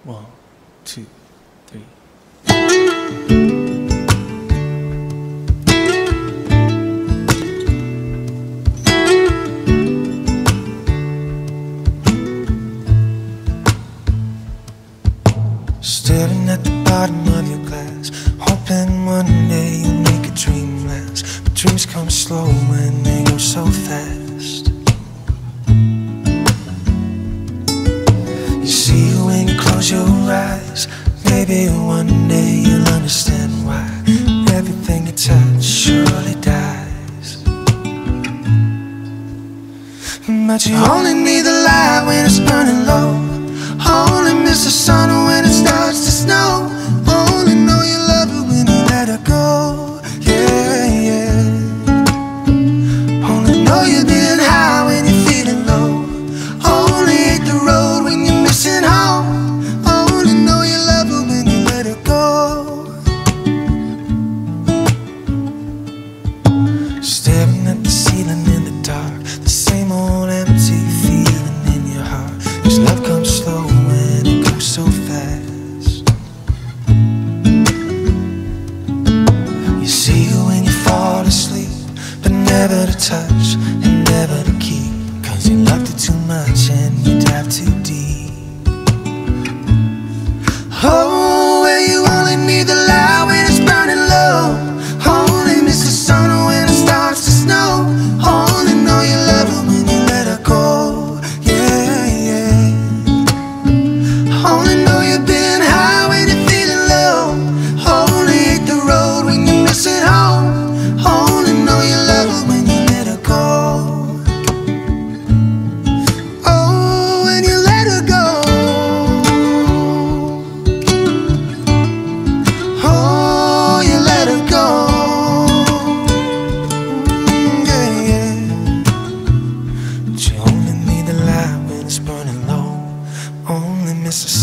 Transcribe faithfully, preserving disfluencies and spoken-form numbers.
One, two, three. Staring at the bottom of your glass, hoping one day you'll make a dream last. But dreams come slow and they go so fast. You see when you close your eyes, maybe one day you'll understand why everything you touch surely dies. But you only need the light when it's burning low, only miss the sun when it starts to snow, only know you love her when you let her go. Yeah, yeah. Only know you've been high when you're feeling low, only hate the road when you're missing home, only know you love her when you let her go. Staring at the ceiling in the dark, the same old empty feeling in your heart. 'Cause love comes slow and it goes so fast. You see her when you fall asleep, but never to touch and never to keep, 'cause you loved it too much and you dive too deep. Oh, where you only need the light when it's burning low, only miss the sun when it starts to snow, only know you love her when you let her go. Yeah, yeah. Only know you've been high when you're feeling low, only hate the road when you're missing home, only know you love her when you let her go. Oh, when you let her go. Oh, you let her go. Mm, yeah, yeah. But you only need the light when it's burning low, only miss the